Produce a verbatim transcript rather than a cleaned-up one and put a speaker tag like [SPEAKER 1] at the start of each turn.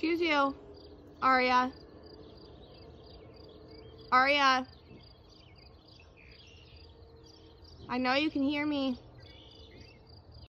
[SPEAKER 1] Excuse you. Aria. Aria. I know you can hear me.